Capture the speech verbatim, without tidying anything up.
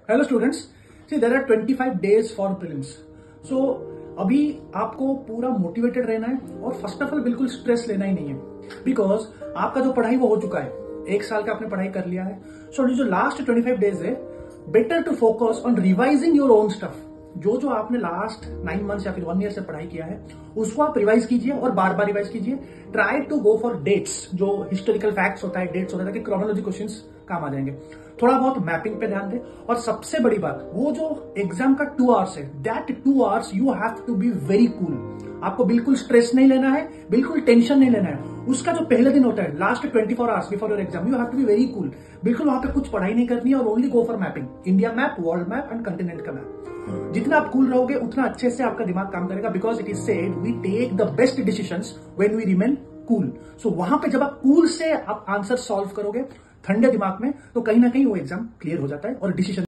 Hello students, see there are twenty five days for prelims. So अभी आपको पूरा motivated रहना है और फर्स्ट ऑफ ऑल बिल्कुल स्ट्रेस लेना ही नहीं है, बिकॉज आपका जो पढ़ाई वो हो चुका है। एक साल का आपने पढ़ाई कर लिया है। सो so, जो लास्ट ट्वेंटी फाइव डेज है, better to focus on revising your own stuff. जो जो आपने लास्ट नाइन मंथ्स या फिर वन ईयर से पढ़ाई किया है उसको आप रिवाइज कीजिए और बार बार रिवाइज कीजिए। Try to go for dates, जो हिस्टोरिकल फैक्ट्स होता है, डेट्स होता है, ताकि क्रोनोलॉजी क्वेश्चंस काम आ जाएंगे। थोड़ा बहुत मैपिंग पे ध्यान दें, और सबसे बड़ी बात, वो जो एग्जाम का टू आवर्स है, that two hours you have to be very cool. आपको बिल्कुल स्ट्रेस नहीं लेना है, बिल्कुल टेंशन नहीं लेना है। उसका जो पहले दिन होता है, last twenty four hours before your exam, you have to be very cool. बिल्कुल वहां पे कुछ पढ़ाई नहीं करनी है और only go for mapping, India map, world map and continent का मैप। जितना आप कूल रहोगे उतना अच्छे से आपका दिमाग काम करेगा, because it is said we take the best decisions when we remain cool. So वहां पे जब आप कूल से आप आंसर सॉल्व करोगे ठंडे दिमाग में, तो कहीं ना कहीं वो एग्जाम क्लियर हो जाता है और डिसीजन